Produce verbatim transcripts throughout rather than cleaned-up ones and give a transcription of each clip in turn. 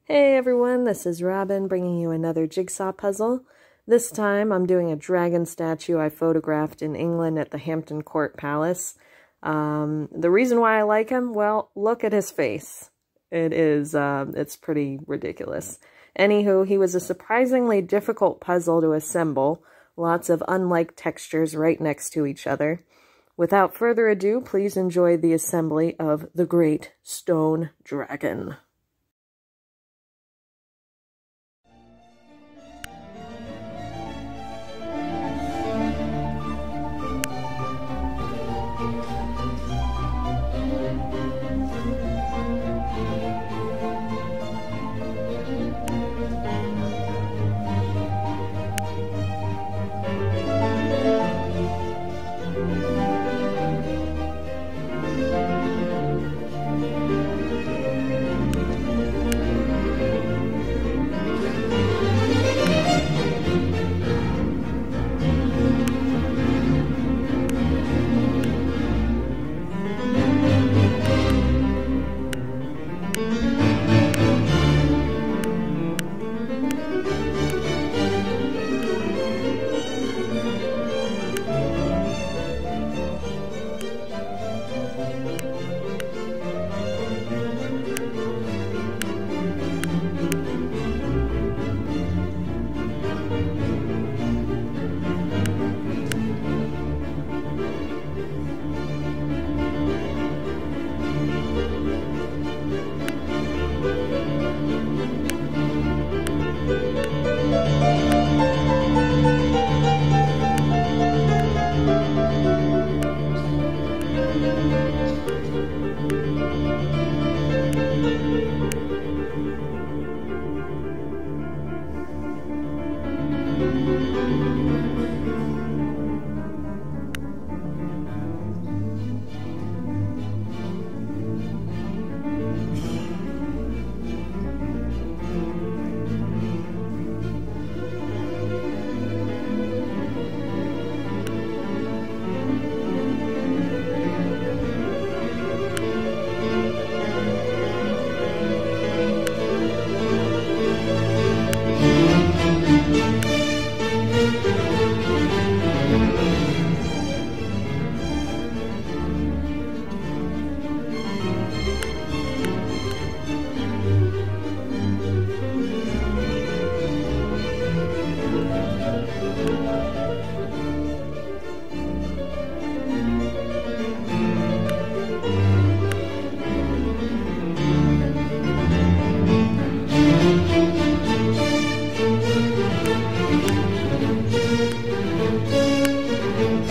Hey everyone, this is Robin bringing you another jigsaw puzzle. This time I'm doing a dragon statue I photographed in England at the Hampton Court Palace. Um, the reason why I like him, well, look at his face. It is, uh, it's pretty ridiculous. Anywho, he was a surprisingly difficult puzzle to assemble. Lots of unlike textures right next to each other. Without further ado, please enjoy the assembly of the Great Stone Dragon.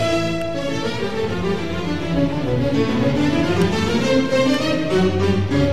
Thank you.